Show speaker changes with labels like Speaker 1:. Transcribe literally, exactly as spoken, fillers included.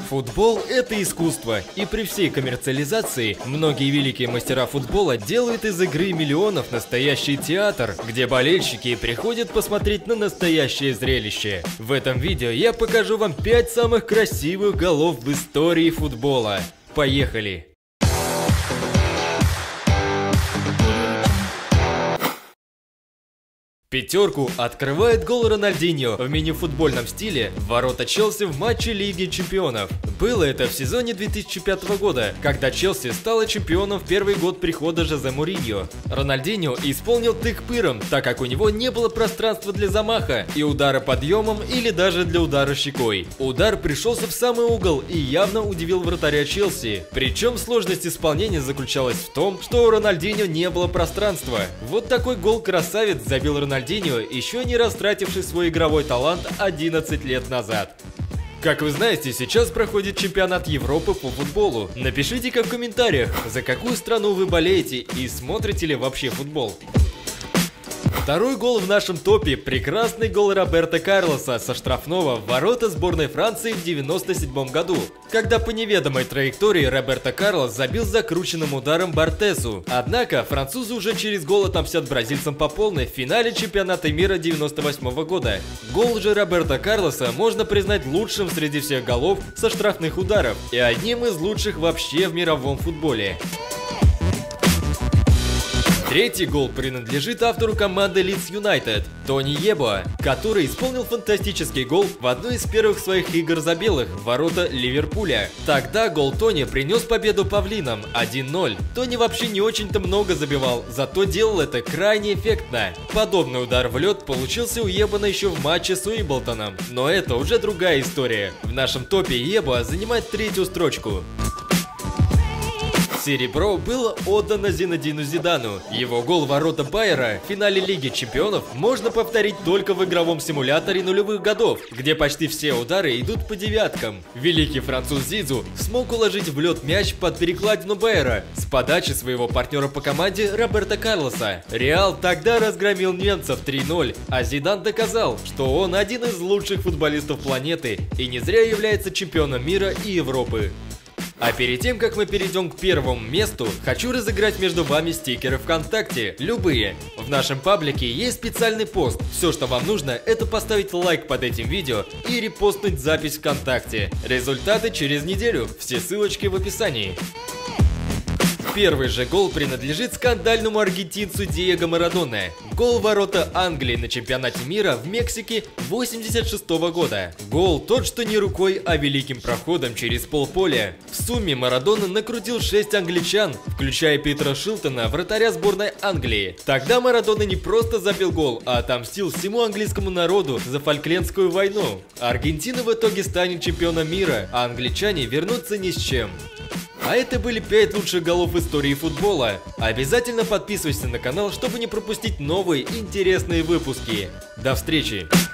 Speaker 1: Футбол – это искусство, и при всей коммерциализации многие великие мастера футбола делают из игры миллионов настоящий театр, где болельщики приходят посмотреть на настоящее зрелище. В этом видео я покажу вам пять самых красивых голов в истории футбола. Поехали! Пятерку открывает гол Рональдиньо в мини-футбольном стиле в ворота Челси в матче Лиги Чемпионов. Было это в сезоне две тысячи пятого года, когда Челси стала чемпионом в первый год прихода Жозе Мourinho. Рональдиньо исполнил тык пыром, так как у него не было пространства для замаха и удара подъемом или даже для удара щекой. Удар пришелся в самый угол и явно удивил вратаря Челси. Причем сложность исполнения заключалась в том, что у Рональдиньо не было пространства. Вот такой гол-красавец забил Рональдиньо, еще не растративший свой игровой талант одиннадцать лет назад. Как вы знаете, сейчас проходит чемпионат Европы по футболу. Напишите-ка в комментариях, за какую страну вы болеете и смотрите ли вообще футбол. Второй гол в нашем топе – прекрасный гол Роберто Карлоса со штрафного в ворота сборной Франции в девяносто седьмом году, когда по неведомой траектории Роберто Карлос забил закрученным ударом Бартесу. Однако французы уже через гол отомстят бразильцам по полной в финале чемпионата мира девяносто восьмого года. Гол же Роберто Карлоса можно признать лучшим среди всех голов со штрафных ударов и одним из лучших вообще в мировом футболе. Третий гол принадлежит автору команды Лидс Юнайтед Тони Ебоа, который исполнил фантастический гол в одной из первых своих игр за белых в ворота Ливерпуля. Тогда гол Тони принес победу павлинам один ноль. Тони вообще не очень-то много забивал, зато делал это крайне эффектно. Подобный удар в лед получился у Ебана еще в матче с Уимблтоном, но это уже другая история. В нашем топе Ебоа занимает третью строчку. Серебро было отдано Зинедину Зидану. Его гол в ворота Байера в финале Лиги Чемпионов можно повторить только в игровом симуляторе нулевых годов, где почти все удары идут по девяткам. Великий француз Зизу смог уложить в лед мяч под перекладину Байера с подачи своего партнера по команде Роберто Карлоса. Реал тогда разгромил немцев три ноль, а Зидан доказал, что он один из лучших футболистов планеты и не зря является чемпионом мира и Европы. А перед тем, как мы перейдем к первому месту, хочу разыграть между вами стикеры ВКонтакте, любые. В нашем паблике есть специальный пост. Все, что вам нужно, это поставить лайк под этим видео и репостнуть запись ВКонтакте. Результаты через неделю, все ссылочки в описании. Первый же гол принадлежит скандальному аргентинцу Диего Марадоне. Гол в ворота Англии на чемпионате мира в Мексике восемьдесят шестого года. Гол тот, что не рукой, а великим проходом через полполя. В сумме Марадона накрутил шесть англичан, включая Питера Шилтона, вратаря сборной Англии. Тогда Марадона не просто забил гол, а отомстил всему английскому народу за Фолклендскую войну. Аргентина в итоге станет чемпионом мира, а англичане вернутся ни с чем. А это были пять лучших голов истории футбола. Обязательно подписывайся на канал, чтобы не пропустить новые интересные выпуски. До встречи!